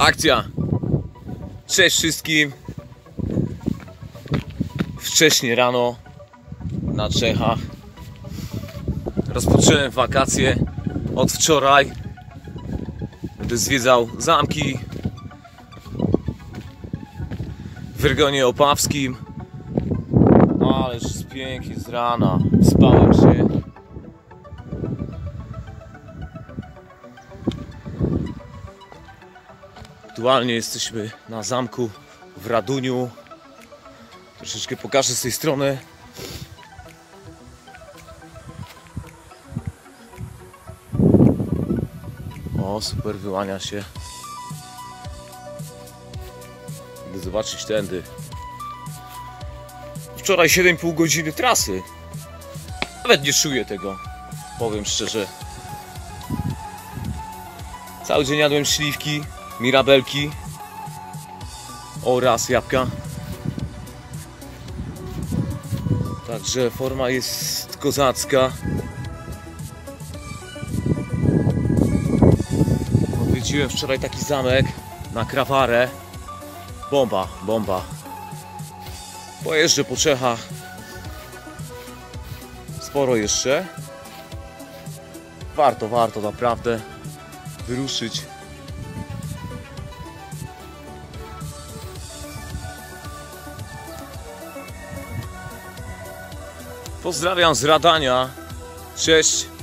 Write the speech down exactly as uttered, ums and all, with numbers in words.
Akcja! Cześć wszystkim! Wcześnie rano na Czechach. Rozpocząłem wakacje od wczoraj. Będę zwiedzał zamki w regionie opawskim. Ależ jest pięknie z rana. Spałem się. Aktualnie jesteśmy na zamku w Raduniu. Troszeczkę pokażę z tej strony. O, super, wyłania się. Idę zobaczyć tędy. Wczoraj siedem i pół godziny trasy. Nawet nie czuję tego, powiem szczerze. Cały dzień jadłem śliwki, mirabelki oraz jabłka. Także forma jest kozacka. Odwiedziłem wczoraj taki zamek na Krawarę. Bomba, bomba. Pojeżdżę po Czechach. Sporo jeszcze. Warto, warto naprawdę wyruszyć. Pozdrawiam z Radania. Cześć.